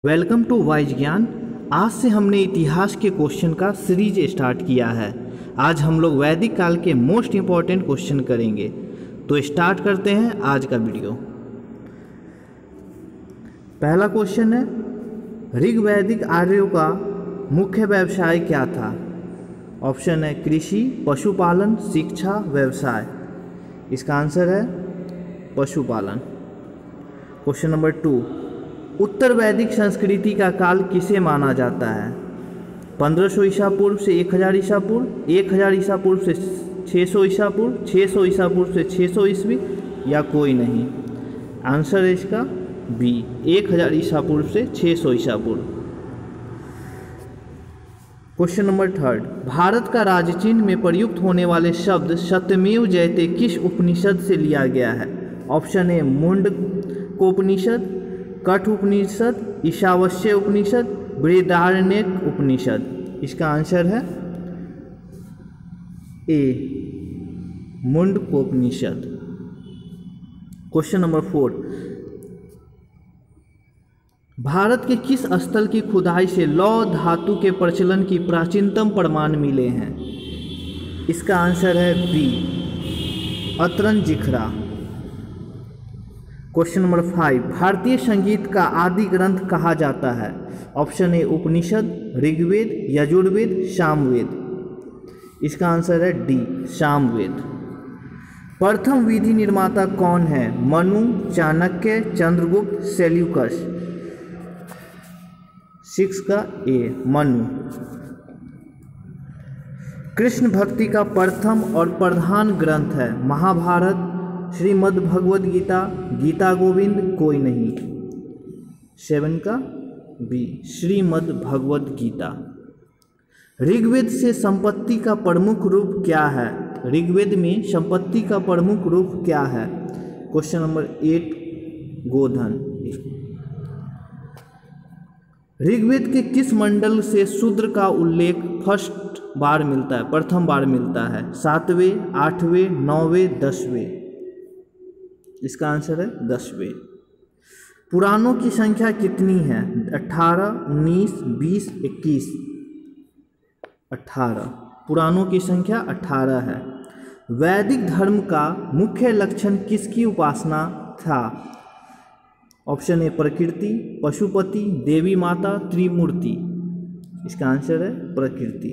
Welcome to wise ज्ञान। आज से हमने इतिहास के क्वेश्चन का सीरीज स्टार्ट किया है। आज हम लोग वैदिक काल के मोस्ट इम्पॉर्टेंट क्वेश्चन करेंगे। तो स्टार्ट करते हैं आज का वीडियो। पहला क्वेश्चन है, ऋग्वैदिक आर्यों का मुख्य व्यवसाय क्या था? ऑप्शन है कृषि, पशुपालन, शिक्षा, व्यवसाय। इसका आंसर है पशुपालन। क्वेश्चन नंबर 2, उत्तर वैदिक संस्कृति का काल किसे माना जाता है? 1500 ईसा पूर्व से 1000 ईसा पूर्व, 1000 ईसा पूर्व से 600 ईसा पूर्व, 600 ईसा पूर्व से 600 ईस्वी, या कोई नहीं। आंसर है इसका बी, 1000 ईसा पूर्व से 600 ईसा पूर्व। क्वेश्चन नंबर 3, भारत का राजचिन्ह में प्रयुक्त होने वाले शब्द सत्यमेव जयते किस उपनिषद से लिया गया है? ऑप्शन ए मुंडकोपनिषद, कठ उपनिषद, ईशावास्य उपनिषद, बृहदारण्यक उपनिषद। इसका आंसर है A, Mundakopanishad. Question number 4, Bharat के किस स्थल की खुदाई से लौह धातु के प्रचलन की प्राचीनतम प्रमाण मिले हैं? इसका आंसर है बी, अतरंजिखरा। क्वेश्चन नंबर 5, भारतीय संगीत का आदि ग्रंथ कहा जाता है? ऑप्शन ए उपनिषद, ऋग्वेद, यजुर्वेद, सामवेद। इसका आंसर है डी, सामवेद। प्रथम विधि निर्माता कौन है? मनु, चाणक्य, चंद्रगुप्त, सेल्यूकस। 6 का ए, मनु। कृष्ण भक्ति का प्रथम और प्रधान ग्रंथ है? महाभारत, श्रीमद् भगवद गीता, गीता गोविंद, कोई नहीं। 7 का बी, श्रीमद् भगवद गीता। ऋग्वेद से संपत्ति का प्रमुख रूप क्या है? ऋग्वेद में संपत्ति का प्रमुख रूप क्या है? क्वेश्चन नंबर 8, गोधन। ऋग्वेद के किस मंडल से शूद्र का उल्लेख प्रथम बार मिलता है? 7वें, 8वें, 9वें, 10वें। इसका आंसर है 10वें। पुराणों की संख्या कितनी है? 18, 19, 20, 21। 18। पुराणों की संख्या 18 है। वैदिक धर्म का मुख्य लक्षण किसकी उपासना था? ऑप्शन ए प्रकृति, पशुपति, देवी माता, त्रिमूर्ति। इसका आंसर है प्रकृति।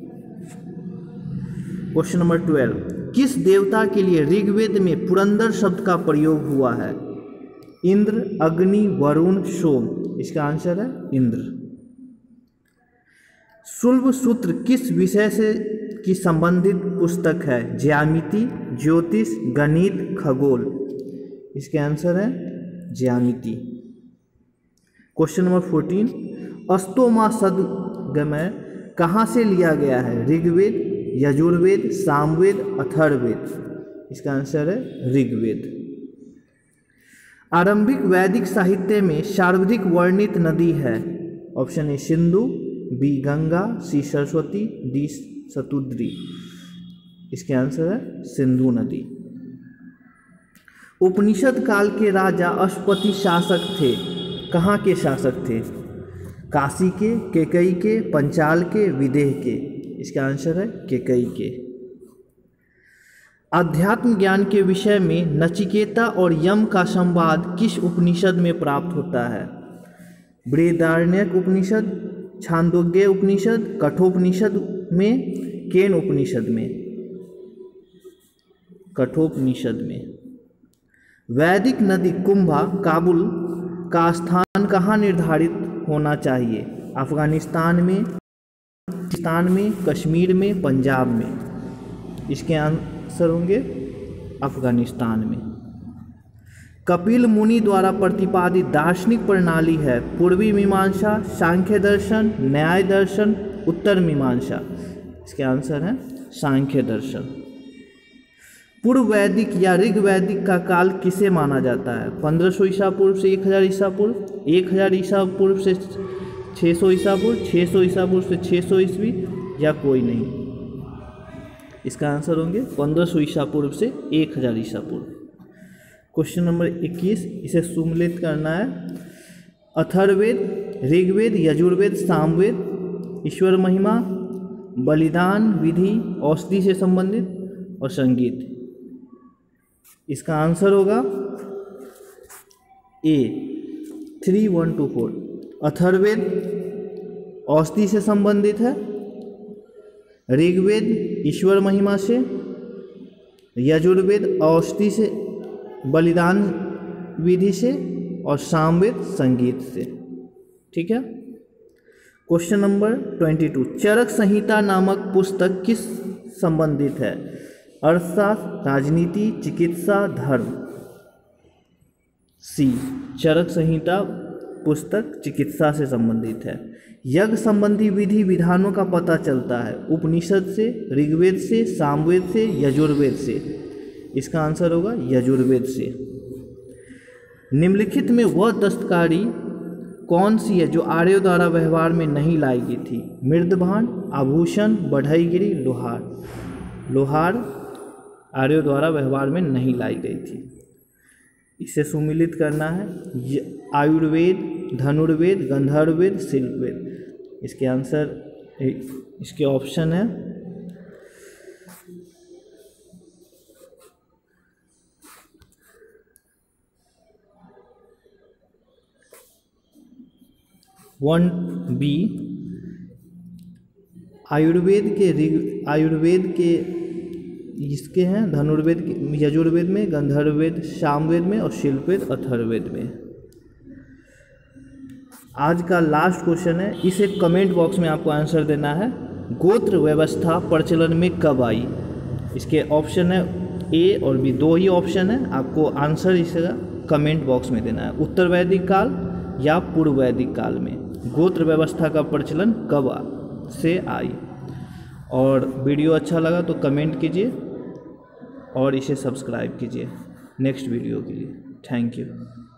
क्वेश्चन नंबर 12, किस देवता के लिए ऋग्वेद में पुरंदर शब्द का प्रयोग हुआ है? इंद्र, अग्नि, वरुण, सोम। इसका आंसर है इंद्र। शुल्ब सूत्र किस विषय से की संबंधित पुस्तक है? ज्यामिति, ज्योतिष, गणित, खगोल। इसके आंसर है ज्यामिति। क्वेश्चन नंबर 14, अस्तोमा सदगमय कहाँ से लिया गया है? ऋग्वेद, यजुर्वेद, सामवेद, अथर्ववेद। इसका आंसर है ऋग्वेद। आरंभिक वैदिक साहित्य में सर्वाधिक वर्णित नदी है? Option A Sindhu, B Ganga, C Saraswati, D Shatudri. इसके आंसर है सिंधु नदी। उपनिषद काल के राजा अश्वपति शासक थे? कहाँ के शासक थे? काशी के, केकई के, पंचाल के, विदेह के। इसका आंसर है केकई के। अध्यात्म ज्ञान के विषय में नचिकेता और यम का संवाद किस उपनिषद में प्राप्त होता है? बृहदारण्यक उपनिषद, छांदोग्य उपनिषद, कठोपनिषद में, केन उपनिषद में। कठोपनिषद में। वैदिक नदी कुंभा काबुल का स्थान कहाँ निर्धारित होना चाहिए? अफगानिस्तान में, पाकिस्तान में, कश्मीर में, पंजाब में। इसके आंसर होंगे अफगानिस्तान में। कपिल मुनि द्वारा प्रतिपादित दार्शनिक प्रणाली है? पूर्वी मीमांसा, सांख्य दर्शन, न्याय दर्शन, उत्तर मीमांसा। इसके आंसर है सांख्य दर्शन। पूर्व वैदिक या ऋग्वैदिक का काल किसे माना जाता है? 1500 ईसा पूर्व से 1000 ईसा पूर्व, 1000 ईसा पूर्व से 600 ईसा पूर्व, 600 ईसा पूर्व से 600 ईस्वी, या कोई नहीं। इसका आंसर होंगे 1500 ईसा पूर्व से 1000 ईसा पूर्व। क्वेश्चन नंबर 21, इसे सुमेलित करना है। अथर्ववेद, ऋग्वेद, यजुर्वेद, सामवेद, ईश्वर महिमा, बलिदान विधि, औषधि से संबंधित और संगीत। इसका आंसर होगा ए 3, 1, 2, 4। अथर्ववेद औषधि से संबंधित है, ऋग्वेद ईश्वर महिमा से, यजुर्वेद औषधि से, बलिदान विधि से और सामवेद संगीत से। ठीक है। क्वेश्चन नंबर 22, चरक संहिता नामक पुस्तक किस संबंधित है? अर्थशास्त्र, राजनीति, चिकित्सा, धर्म। सी, चरक संहिता पुस्तक चिकित्सा से संबंधित है। यज्ञ संबंधी विधि विधानों का पता चलता है उपनिषद से, ऋग्वेद से, सामवेद से, यजुर्वेद से। इसका आंसर होगा यजुर्वेद से। निम्नलिखित में वह दस्तकारी कौन सी है जो आर्यों द्वारा व्यवहार में नहीं लाई गई थी? मृदभांड, आभूषण, बढ़ईगिरी, लोहार। लोहार आर्यों द्वारा व्यवहार में नहीं लाई गई थी। इसे सुमिलित करना है। आयुर्वेद, धनुर्वेद, गंधर्ववेद, शिल्पवेद। इसके आंसर, इसके ऑप्शन है 1B। आयुर्वेद के इसके हैं धनुर्वेद, यजुर्वेद में, गंधर्ववेद सामवेद में और शिल्पवेद अथर्ववेद में। आज का लास्ट क्वेश्चन है, इसे कमेंट बॉक्स में आपको आंसर देना है। गोत्र व्यवस्था प्रचलन में कब आई? इसके ऑप्शन है ए और बी, दो ही ऑप्शन है, आपको आंसर इसका कमेंट बॉक्स में देना है। उत्तर वैदिक काल या पूर्व वैदिक काल में गोत्र व्यवस्था का प्रचलन कब से आई? और वीडियो अच्छा लगा तो कमेंट कीजिए और इसे सब्सक्राइब कीजिए नेक्स्ट वीडियो के लिए। Thank you.